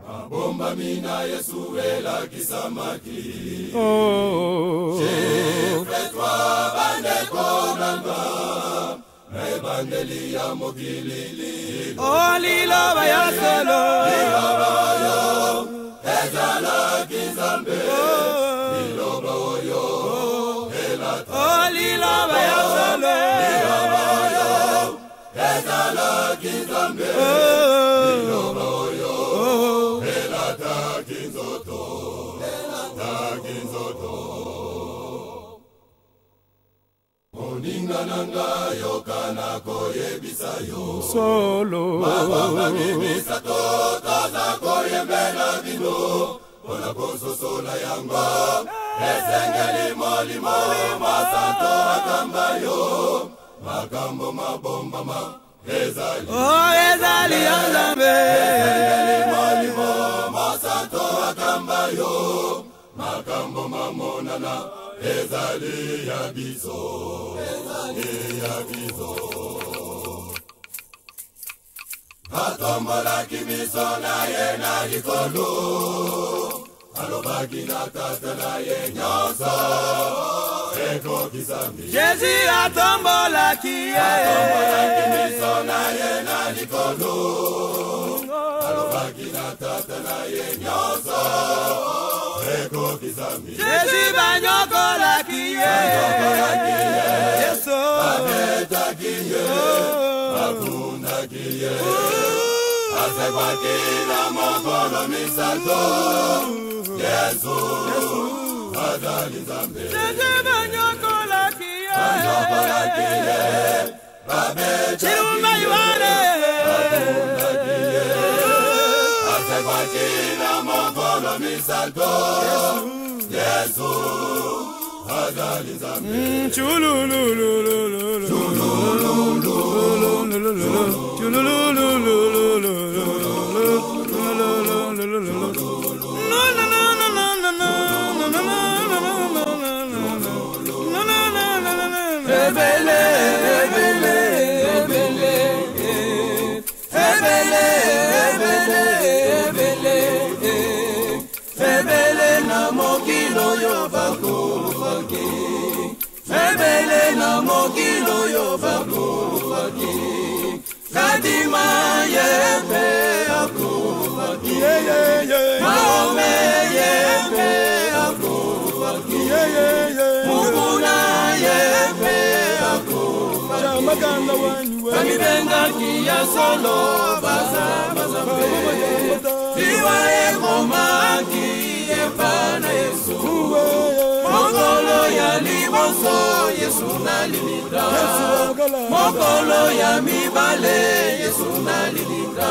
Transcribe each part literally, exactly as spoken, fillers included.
Mabomba mina Yesu ela kisamaki. Oh, Chifretwa bande konanga. Me bandeli ya mokilili. oh, lilo baya solo. Lilo bayo. Ezala kizambe. Lilo bayo. Elata. Oh, lilo baya solo. Lilo bayo. Ezala kizambe. Lilo bayo. Elata kinzoto. Elata kinzoto. Moninga nanga yokana koye bisayo. Solo. Mabamba bibisa tota za koye mbela vino. Ola koso sola yanga. Esengeli moli moli masanto akambayo. Makambo mabomba ma. Ezali. Oh, ezali yanzambe. Esengeli moli mo masanto akambayo. Makambo mamonana. Ezali yabizo. Ezali yabizo. Atombola kimiso na ye na likolo. Alobaki na tata na ye nyoso. Eko kisambi. Jésus atombola kiye. Atombola kimiso na ye na likolo. Alobaki na tata na ye nyoso. Eko kisambi. Jésus banyokola kiye. Banyokola kiye. Yeso. Abeta kiye. Abunda kiye. Asekwa kila mokolo misato. Yesu. Azali nzambe. Jésus banyokola kiye. Banyokola kiye. Abeta kiye. Chirumba yuare. Abunda kiye. Asekwa kila mokolo misato. Yesu. Azali nzambe. Chulululululu. Chulululululu. Chulululululu. Rebele, rebele, rebele, rebele, rebele, rebele na mokilo yo bakufaki, rebele na mokilo yo bakufaki, kadima yepe akufaki, maome yepe akufaki, muguna yepe akufaki, kamibenga kia solo baza baza mbe, diwa ekoma kie pana Yesu, mokolo ya liboso Yesu na lilinda, mokolo ya mibale Yesu na lilinda,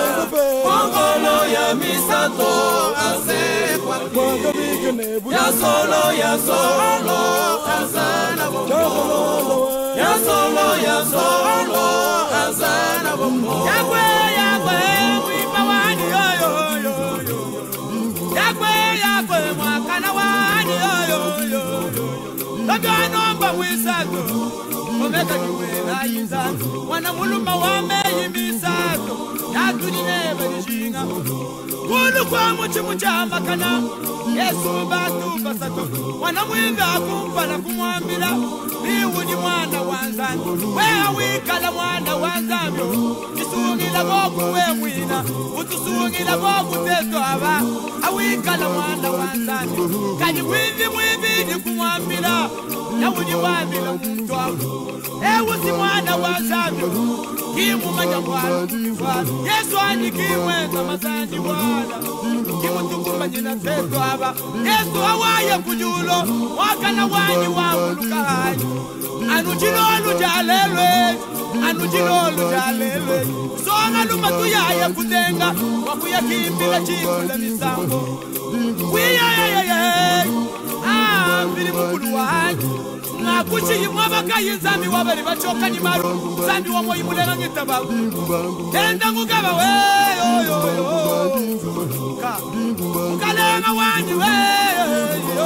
mokolo ya misato ase kwaki, ya solo ya solo azana bombo, ya solo ya solo azana bombo, yakwe yakwe wipa wani yo yo yo yo, yakwe yakwe mwakana wani yo yo yo yo, labia nomba wisato omeka kiwela yinzano, wana muluma wame yimisato yatunine benishinga, kulu kwa muchi muchamba kana Yesu batu basato, wana mwinga kumpa na kumwambila, biwu ni mwana wanzani, wea wikala mwana wanzamyo, nisungila boku we mwina, utusungila boku teto aba, awikala mwana wanzani, kani mwindi mwibidi kumwambila, na wuni wambila mtwa, ewu si mwana wanzamyo, kimu manya mwana, Yesu ani kimweza mazani wala, kimu tukumba njina teto aba, Yesu awaye kujulo, wakana wani wamuluka haji, anu jilolu jalelwe, anu jilolu jalelwe, songa lumatu yaya kutenga, wakuya kimbila chikula misambo, wiya ya ya ya, ah, mbili mkulu haji, na kuchi yimwabaka yinzami wabali bachoka ni maru, zami wamo yimulega ngitababu, tenda ngugaba we, yo yo yo, ka, ukalenga wani we, yo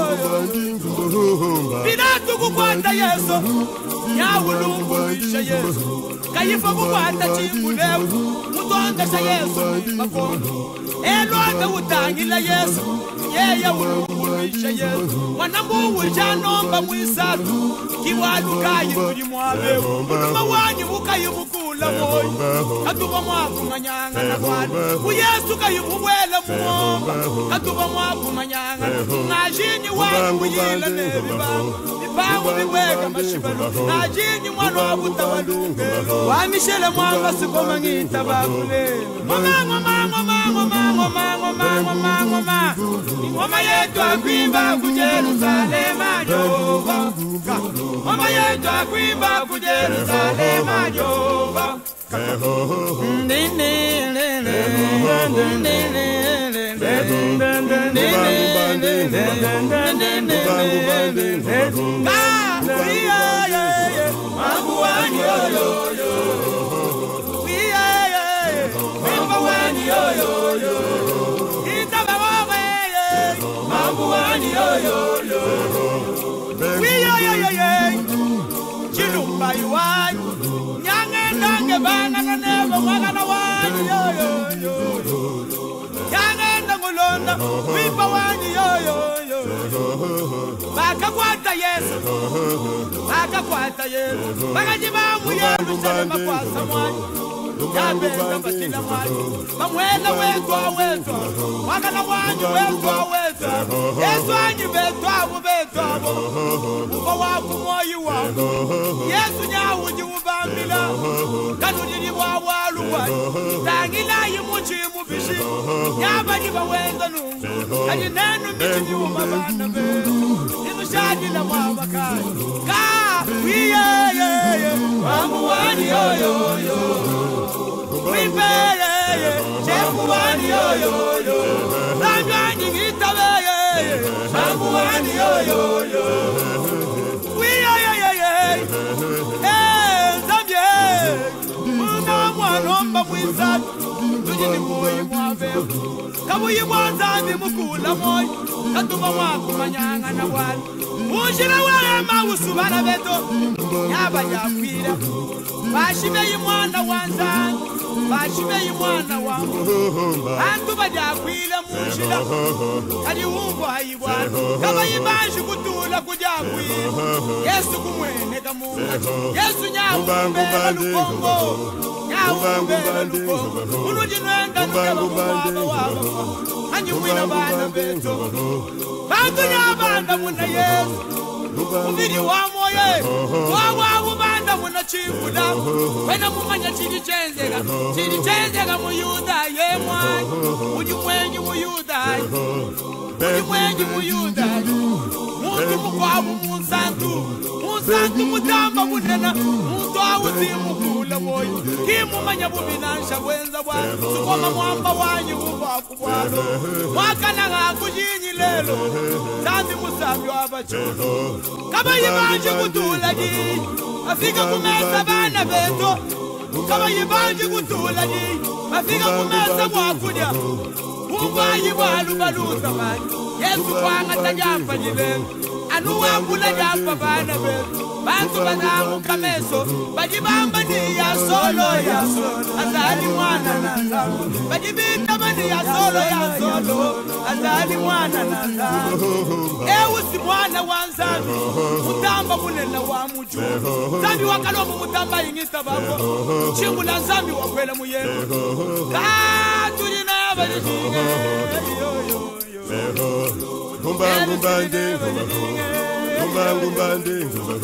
yo, Pilatu kukwata Yesu, nyawulungu isha Yesu, kayifa kukwata chimbuleku mutonda cha Yesu makondo elonda utangila Yesu yeye ulungulisha Yesu mwanambu ujanomba mwisatu kiwalukayi tuli mwabe mutuma wanyi ukayibukula moyo katuba mwaku manyanga na bwana uyesu kayibubwela muomba katuba mwaku manyanga najini wangu yila nebibangu bibangu biweka mashibalo najini mwana wabutawalungelo wamishele mwanga sikoma ngita bakule mama mama mama mama mama mama mama mama mama yetu akwimba ku Jerusalema Jehova mama yetu akwimba ku Jerusalema Jehova Chilumba yuwai nyange nange bana na nebo magana wani yo yo yo nyange nangulonda wipa wani yo yo yo baka kwata Yesu baka kwata Yesu baka jibamu Yesu salama kwa samwani yabe ngambatila mwani mamwela wetwa wetwa magana wani wetwa wetwa Yesu anyi betwa bu betwa bu uko waku moyo wako Yesu nyawu jiubambila kanujiri wa waluwa tangila yimuchi mubishi nyaba jiba wenda nungu kani nenu michi umabana be Yesu shadila mwabakari ka wiye ye ye mamu wani yo yo yo wipe ye ye shefu wani yo yo yo Ramyanyi ngitabe ye ye mamu wani yo yo yo wiye ye ye ye eh Zambie Muna mwanomba mwizatu tujini muyi mwabe kabuyi mwanzambi mukula moyo katuma mwaku manyanga na wali Mujira wema usubana beto Nyaba yakwira Bashibe yimwana wanzangi Bashibe yimwana wangu Antu bajakwira mujira Kali umbo haibwana Kaba yibanshi kutula kujakwira Yesu kumwene kamunga Yesu nyawu mbela lukongo Nyawu mbela lukongo Unuji nwenda nukeba mwaba waba Anyi mwina bana beto Bantu nyabanda muna Yesu Mubiri wa moye Wawa ubanda muna chibuda Wena mumanya chiri chenzega Chiri chenzega muyuda ye mwani Uji mwengi muyuda Uji mwengi muyuda Muntu mukwabu musantu Musantu mutamba munena Muntu awuzi mukula moyo Kimu manya bubinansha wenza wani Sukoma mwamba wanyi uba kubwalo Mwakana ngakujinyi lelo Sandi musambi wabachono Kaba yibanje kutula ji Afika kumesa bana beto Kaba yibanje kutula ji Afika kumesa mwakudia Uba yibalu baluza mani Yesu kwanga tajapa jile Anu wambula japa bana beto Bantu badamu kameso Bajibamba ni ya solo ya solo Azali mwana na zalo Bajibita mani ya solo ya solo Azali mwana na zalo Ewu si mwana wanzami Mutamba munena wa mujo Zambi wakalomu mutamba ingita babo Chingula zambi wakwela muyego Katuri na bajijinge Yo yo yo Gumba gumba ndi Gumba gumba ndi Gumba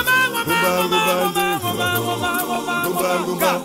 gumba Gumba gumba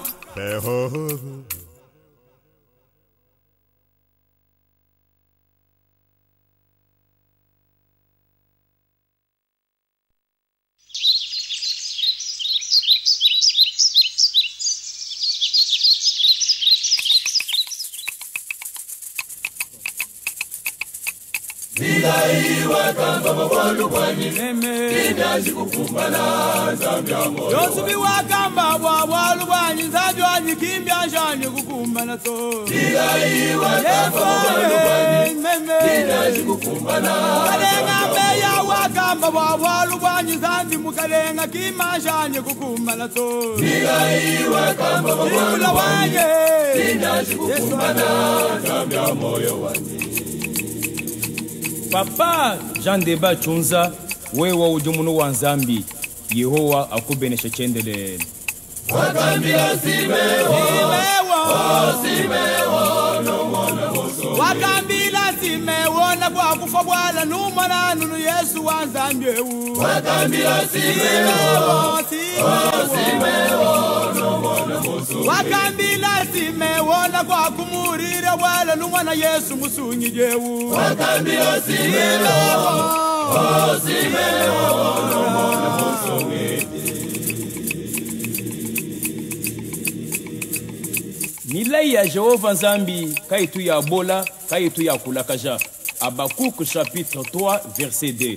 Nilaiwa kamba mabolu kwani Kinaji kukumbana Zambi ya moyo Yosubi wakamba Bwalu kwani Zambi wanyi kimbia shani kukumbana so Nilaiwa kamba mabolu kwani Kinaji kukumbana Mukalenga meya wakamba Bwalu kwani Zambi mukalenga kima shani kukumbana so Nilaiwa kamba mabolu kwani Kinaji kukumbana Zambi ya moyo wanyi Papa Jean Deba Chunza wewa ujumunu wa Nzambi Yehowa akubenesha chendele Wakambila simewo Simewo Simewo no mwana moso Wakambila simewo na kwa kufa bwala numwana nunu Yesu wa Nzambi ewu Wakambila simewo Simewo no mwana moso Wakambila simewo na kwa kumurira bwala numwana Yesu musunyi jewu Wakambila simewo Simewo no mwana moso Milai ya Jehova Nzambi kaitu ya bola kaitu ya kulakaja Habakkuk chapitre trois verset deux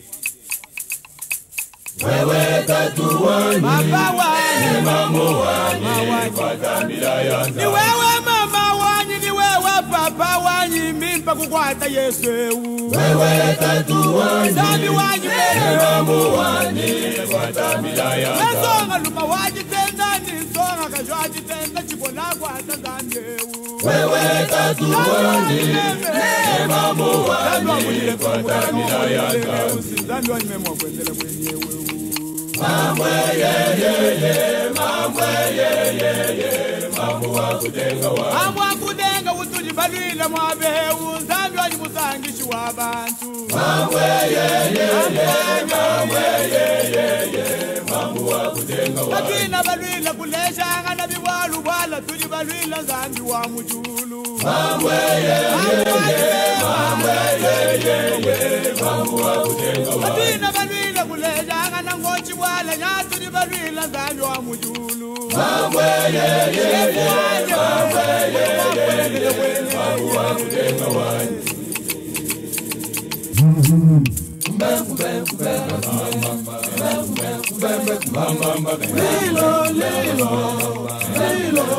Wewe tatu wani Baba wani Mamu wani Wakambila ya Ni wewe mama wani ni wewe papa wani mimpa kukwata Yesu ewu Wewe tatu wani Nzambi wani wewe Mamu wani Wakambila ya Nesonga luma waji tenda nisonga kajwaji tenda chikona kwa Nzambi ewu Wewe tatu wani Mamu wani Wakambila ya Nzambi wani memwa kwendele mwenyewe Mamwe ye ye ye Mamwe ye ye ye Mamu wa kutenga wa Mamu wa kutenga utuli balwila mwabewu Nzambi wani musangishi wa bantu Mamwe ye ye ye Mamwe ye ye ye Mamu wa kutenga wa Lakina balwila kuleshanga na biwalu wala tuli balwila Nzambi wa mujulu Mamwe ye ye ye Mamwe ye ye ye Mamu wa kutenga wa Lakina balwila kuleshanga na ngochi wala nyatuli balwila Nzambi wa mujulu Mamwe ye ye ye Mamwe ye ye ye Mamu wa kutenga wa Lilo lilo Lilo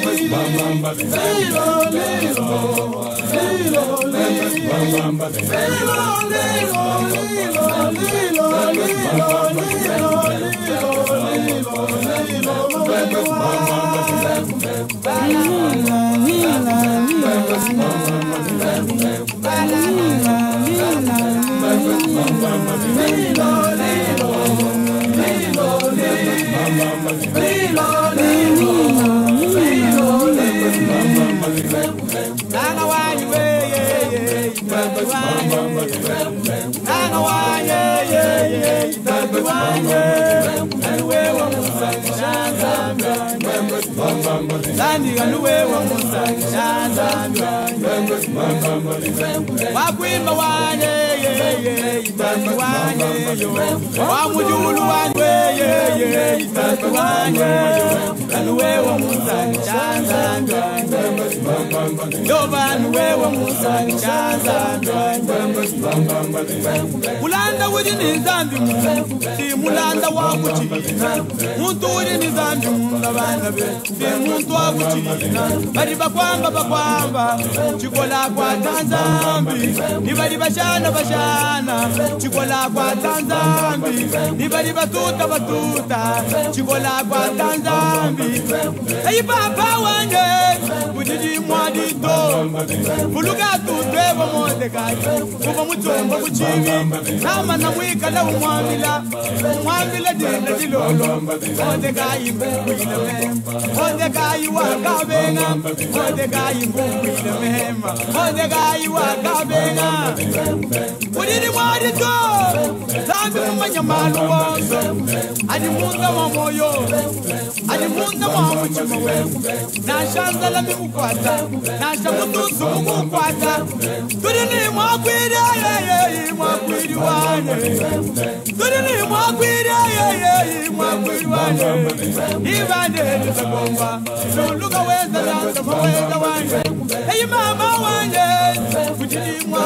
Nanga wani we ye ye Nanga wani ye ye Nanga wani Anuwe wa musangisha Nzambi Zandi anuwe wa musangisha Nzambi Wakwimba wani ye ye Nzambi wani yo Wamujulu wani we ye ye Nzambi wani Anuwe wa musangisha Nzambi Yobani wewe musani chanzambi Mulanda wudi ni Nzambi Si mulanda wa kuchina Muntu wudi ni Nzambi Mungabana be Si muntu wa kuchina Bari bakwamba bakwamba Chikola kwa Tanzambi Nibari bashana bashana Chikola kwa Tanzambi Nibari batuta batuta Chikola kwa Tanzambi Hey papa wanje Kudiji mwadi to Fuluga tutweba Mordecai Kuba mutumba kuchibi Nama na mwika na umwamila Umwamila dina dilolo Mordecai mbukwila mema Mordecai wakabenga Mordecai mbukwila mema Mordecai wakabenga Kudiji mwadi to Zambi mumanya malu wonso Adi munga wa moyo Adi munga wa muchima wewe Na shanza la mimukwata Nasha mutusu mumukwata Tudini mwakwiri ayayay Mwakwiri wane Tudini mwakwiri ayayay Mwakwiri wane Ibande nisagomba Nuluga weza lanza maweza wane Hey mama wane Kujini mwadisto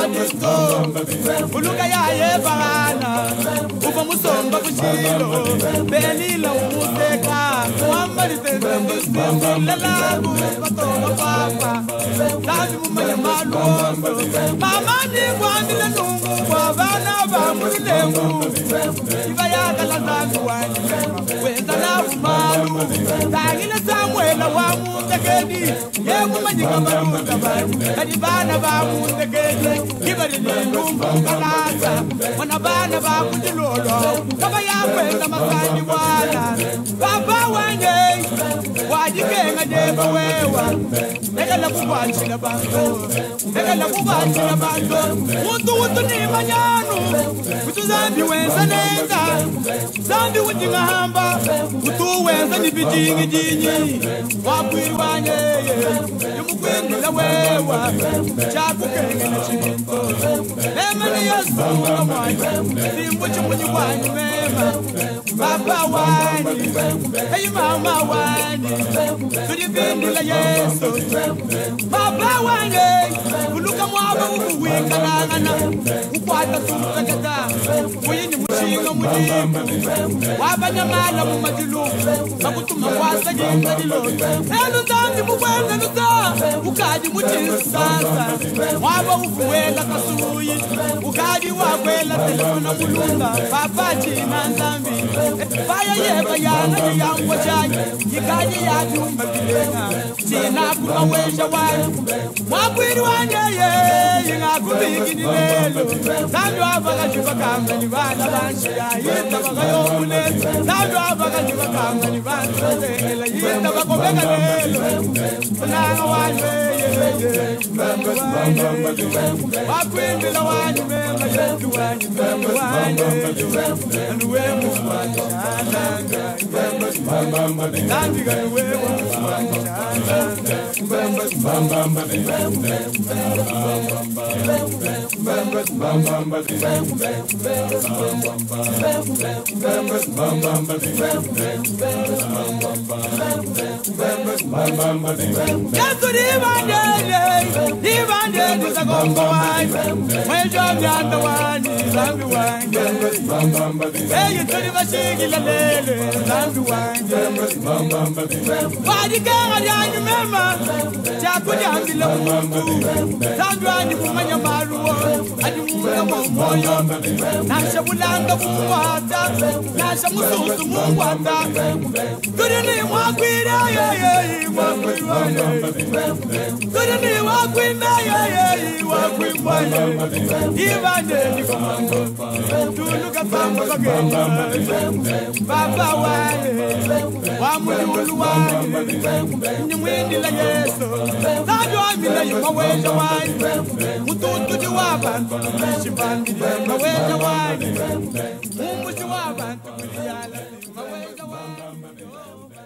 muso uluka ya ye bana uba musomba kuchilo belila umuseka muhammad tezembi lalabu patoka papa lazi mumanya malu mama ni kwandi le nungu kwa bana ba mulilembu ibaya kala zangu wani wenda na umalu tagile samuela wa mutekedi ye mumanyi kabaru kabaru kadi bana ba mutekedi kibari ni numbu kalaza wana bana ba kujilolo kaba ya kwenda masani wala baba wange wajikenga deba wewa negala kubachila bantu negala kubachila bantu muntu muntu ni manyanu kutu zambi wenza nenda zambi wujinga hamba kutu wenza ni bijingi jinyi wapwiri wanye yumukwindila wewa chakukenga na chikinto mema ni yesu mwanya simbu chimunyi wanyu mema baba wani hey mama wani tulibindila yesu baba wani uluka mwaba uwikalangana ukwata sumukatata uyini mushinga mudimu wabanyamala mumadilu bakutuma kwasa jingadilo elu zambi mukwenda nuta ukaji muchisu sasa mwaba ufuwela kasuyi ukaji wakwela telefona mulunga baba china zambi baya yeba yana yangwa chanya yikaji yatumba bilenga china kuma wesha wani mwabwiri wanye ye yingakubiki nilelo zambi wabakaji bakanga ni bana banshia yita bakayomule zambi wabakaji bakanga ni bana bazengela yita bakobeka lelo unanga wanye wakwindila wanye memba yetu wanye memba wanye anuwe muwanye shananga nandika anuwe muwanye shananga Yesu divandele, divandele zagongo wani, mwejo mjanda wani, zambi wani. Eyi tuli bashigi lalele, zambi wani. Wadi kenga dianyu mema, chaku diambi la mungu, zambi wani kumanya maruo, adi muna mwoyo, nasha bulanga mwata, nasha mususu mwata, tuli ni mwakwira ye ye mwakwira ye. Tuli ni mwakwira ye ye mwakwira ye. Ibande ni kumango, tuluka pamba kagenda, baba wale, wamululu wale, ni mwindi la Yesu, tajwa mila yuma weja wale, mututu di wabantu, shibandi yuma weja wale, mumushi wabantu, kuliyala yuma weja wale.